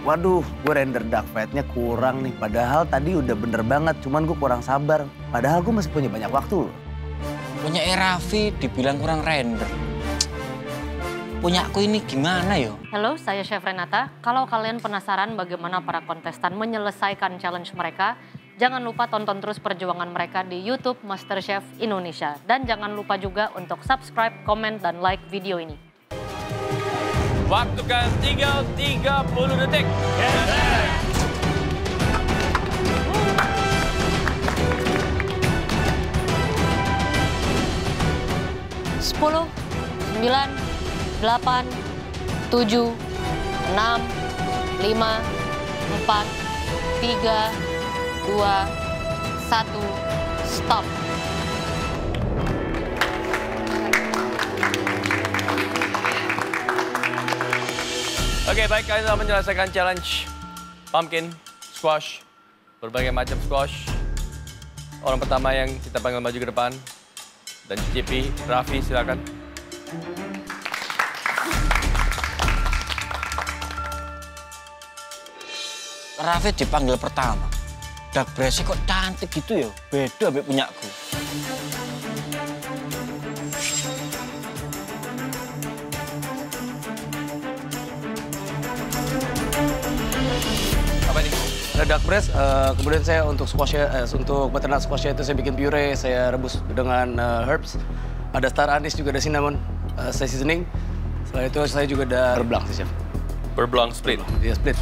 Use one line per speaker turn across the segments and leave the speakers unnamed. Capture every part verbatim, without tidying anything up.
Waduh, gue render dark fatnya kurang nih. Padahal tadi udah bener banget, cuman gue kurang sabar. Padahal gue masih punya banyak waktu loh.
Punya Raffi dibilang kurang render. Punya aku ini gimana yo?
Halo, saya Chef Renata. Kalau kalian penasaran bagaimana para kontestan menyelesaikan challenge mereka, jangan lupa tonton terus perjuangan mereka di YouTube MasterChef Indonesia. Dan jangan lupa juga untuk subscribe, komen, dan like video ini.
Waktu kan tinggal tiga puluh detik.
sepuluh, sembilan, delapan, tujuh, enam, lima, empat, tiga, dua, satu, stop.
Oke, baik, kalian telah menyelesaikan challenge pumpkin squash, berbagai macam squash. Orang pertama yang kita panggil maju ke depan dan cicipi, Raffi, silakan.
Raffi dipanggil pertama. Dark Brace kok cantik gitu ya, beda sampai punyaku.
Apa nih?
Ada dark breast, uh, kemudian saya untuk squashnya, uh, untuk butternut squashnya itu saya bikin puree, saya rebus dengan uh, herbs. Ada star anise juga, ada cinnamon, uh, saya seasoning. Setelah itu saya juga ada beurre blanc sih, Chef.
Beurre blanc split.
Iya, split.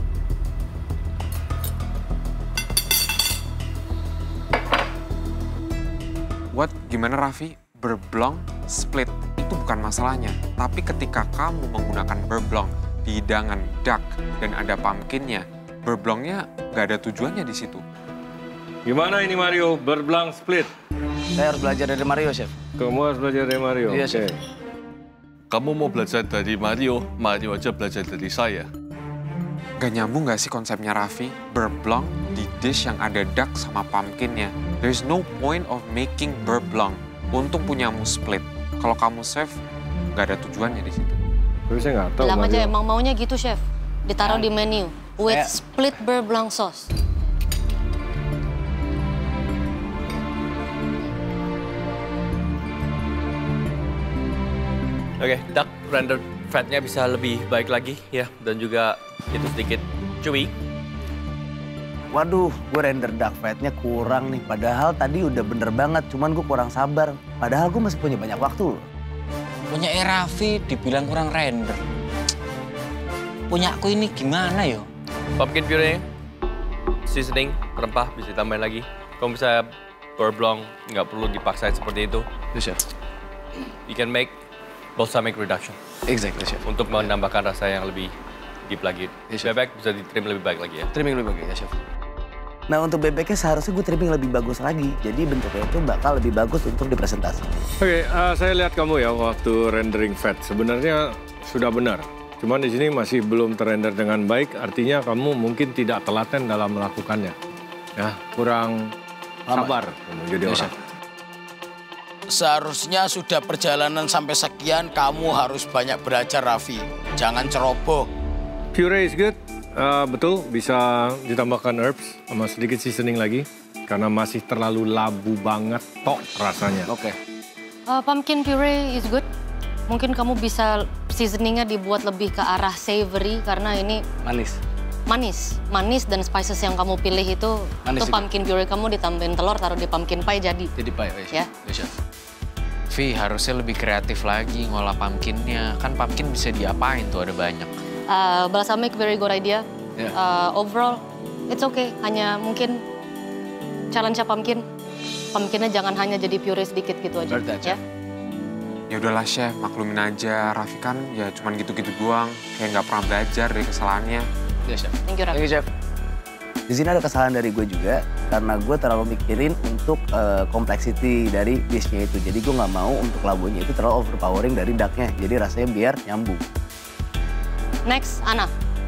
What? Gimana Raffi? Beurre blanc split itu bukan masalahnya. Tapi ketika kamu menggunakan beurre blanc di hidangan duck dan ada pumpkinnya, beurre blancnya nggak ada tujuannya di situ.
Gimana ini Mario? Beurre blanc split?
Saya harus belajar dari Mario, Chef.
Kamu harus belajar dari Mario?
Iya,
Oke.
Chef.
Kamu mau belajar dari Mario, Mario aja belajar dari saya.
Gak nyambung nggak sih konsepnya Raffi? Beurre blanc di dish yang ada duck sama pumpkinnya. There's no point of making beurre blanc. Untung punyamu split. Kalau kamu serve, nggak ada tujuannya di situ.
Tapi saya nggak tahu,
Bilang aja
Mario.
emang maunya gitu, Chef. Ditaruh di menu with
Saya-
split beurre blanc sauce.
Oke, duck rendered fatnya bisa lebih baik lagi ya, dan juga itu sedikit chewy.
Waduh, gue render dark fatnya kurang nih. Padahal tadi udah bener banget, cuman gue kurang sabar. Padahal gue masih punya banyak waktu loh.
Punya Raffi dibilang kurang render. Punya aku ini gimana yo?
Pumpkin puree, seasoning, rempah bisa ditambahin lagi. Kalau misalnya beurre blanc nggak perlu dipaksain seperti itu.
Iya, Chef.
You can make balsamic reduction
Exactly, Chef.
untuk menambahkan rasa yang lebih deep lagi.
Yes, Chef.
Bebek bisa di-trim lebih baik lagi ya.
Trimming lebih bagus ya, Chef. Nah, untuk bebeknya seharusnya gue trimming lebih bagus lagi. Jadi bentuknya itu bakal lebih bagus untuk dipresentasi.
Oke, uh, saya lihat kamu ya waktu rendering fat. Sebenarnya sudah benar. Cuman di sini masih belum terrender dengan baik. Artinya kamu mungkin tidak telaten dalam melakukannya. Ya, kurang sabar menjadi
Iya,
orang.
Chef.
Seharusnya sudah perjalanan sampai sekian, kamu harus banyak belajar, Raffi. Jangan ceroboh.
Puree is good. Uh, betul, bisa ditambahkan herbs sama sedikit seasoning lagi. Karena masih terlalu labu banget tok rasanya.
Oke.
Uh, pumpkin puree is good. Mungkin kamu bisa seasoningnya dibuat lebih ke arah savory karena ini
Manis.
manis. Manis dan spices yang kamu pilih itu,
Manis
itu
juga.
pumpkin puree kamu ditambahin telur, taruh di pumpkin pie jadi.
Jadi pie, ya, Chef.
Ya.
Iya, Chef.
Vi, harusnya lebih kreatif lagi ngolah pumpkinnya. Kan pumpkin bisa diapain tuh, ada banyak.
Uh, balsamic very good idea.
Yeah.
Uh, overall, it's okay. Hanya mungkin challenge-nya pumpkin. Pumpkinnya jangan hanya jadi puree sedikit gitu aja.
Betul,
Ya.
Chef.
Ya udahlah Chef, maklumin aja. Raffi kan ya cuman gitu-gitu doang. Kayak nggak pernah belajar dari kesalahannya.
Iya, Chef.
Thank you, Raffi.
Thank you, Chef. Di sini ada kesalahan dari gue juga karena gue terlalu mikirin untuk uh, complexity dari dishnya itu. Jadi gue nggak mau untuk labunya itu terlalu overpowering dari ducknya. Jadi rasanya biar nyambung.
Next, Ana.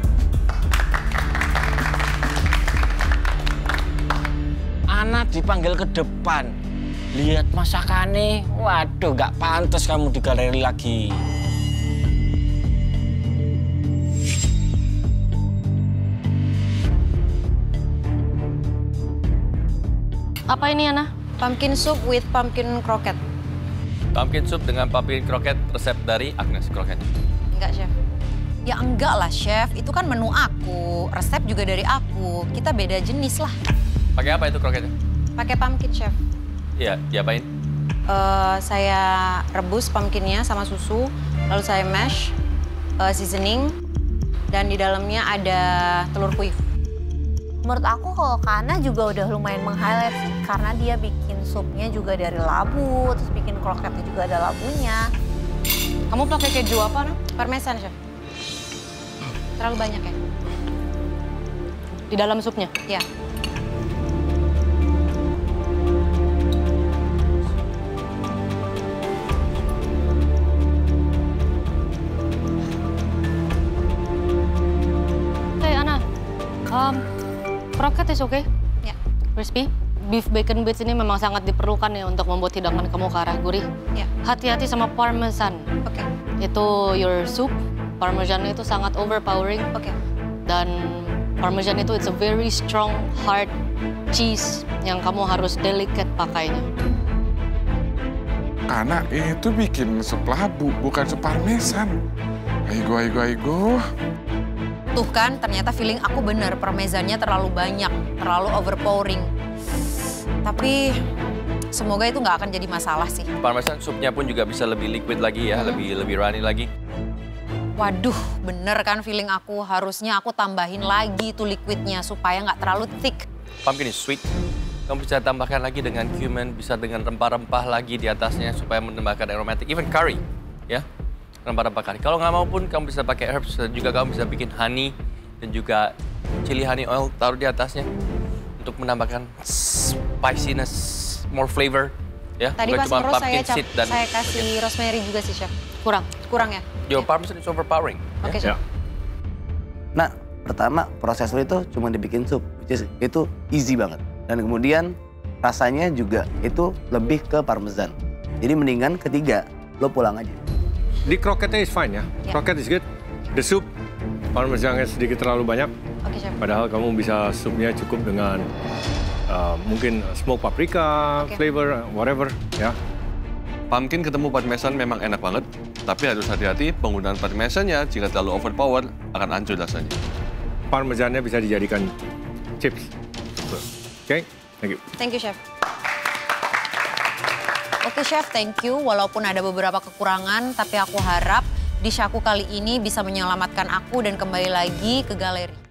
Ana dipanggil ke depan. Lihat masakannya, waduh gak pantas kamu di galeri lagi.
Apa ini, Ana?
Pumpkin soup with pumpkin croquette.
Pumpkin soup dengan pumpkin croquette, resep dari Agnes Croquette.
Enggak, Chef. Ya enggak lah, Chef. Itu kan menu aku. Resep juga dari aku. Kita beda jenis lah.
Pakai apa itu kroketnya?
Pakai pumpkin, Chef.
Iya, diapain?
Uh, saya rebus pumpkinnya sama susu, lalu saya mash, uh, seasoning, dan di dalamnya ada telur puyuh.
Menurut aku kalau Kana juga udah lumayan meng-highlight sih, karena dia bikin supnya juga dari labu, terus bikin kroketnya juga ada labunya.
Kamu pakai keju apa, Ana?
Parmesan, Chef. Terlalu banyak ya?
Di dalam supnya?
Ya.
Oke, Ana. Um, kroket is okay?
Ya.
Crispy. Beef bacon bits ini memang sangat diperlukan ya untuk membuat hidangan kamu ke arah gurih.
Ya.
Hati-hati sama parmesan.
Oke.
Itu your soup. Parmesan itu sangat overpowering.
Oke.
Dan parmesan itu it's a very strong, hard cheese yang kamu harus delicate pakainya.
Karena itu bikin sup labu, bukan sup parmesan. Aigo, aigo, aigo.
Tuh kan, ternyata feeling aku bener. Parmesannya terlalu banyak, terlalu overpowering. Tapi semoga itu nggak akan jadi masalah sih.
Parmesan supnya pun juga bisa lebih liquid lagi ya, hmm. lebih lebih runny lagi.
Waduh, bener kan feeling aku. Harusnya aku tambahin lagi tuh liquidnya supaya nggak terlalu thick.
Pumpkin is sweet. Kamu bisa tambahkan lagi dengan cumin, bisa dengan rempah-rempah lagi di atasnya supaya menambahkan aromatic. Even curry, ya. Rempah-rempah curry. Kalau nggak mau pun kamu bisa pakai herbs dan juga kamu bisa bikin honey dan juga chili honey oil taruh di atasnya untuk menambahkan spiciness, more flavor. Ya,
tadi
bukan
pas
cuma
ngerus saya,
pumpkin seed dan
saya kasih rosemary juga sih, Chef.
Kurang?
Kurang ya?
Your
ya.
parmesan is overpowering.
Oke, okay,
ya.
Chef.
Nah, pertama prosesor itu cuma dibikin sup, which is, itu easy banget. Dan kemudian rasanya juga itu lebih ke parmesan. Jadi mendingan ketiga, lo pulang aja.
Di kroketnya is fine ya.
Ya.
Kroket is good. The soup, parmesannya sedikit terlalu banyak.
Oke, Chef.
Padahal kamu bisa supnya cukup dengan uh, mungkin smoke paprika,
okay.
flavor, whatever ya.
Pumpkin ketemu parmesan memang enak banget, tapi harus hati-hati penggunaan parmesannya jika terlalu overpower akan hancur rasanya.
Parmesannya bisa dijadikan chips. Oke, okay? Thank you.
Thank you, Chef. Oke, okay, Chef, thank you. Walaupun ada beberapa kekurangan, tapi aku harap dish aku kali ini bisa menyelamatkan aku dan kembali lagi ke galeri.